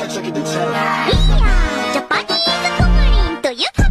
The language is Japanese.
ジャパニーズコムリンという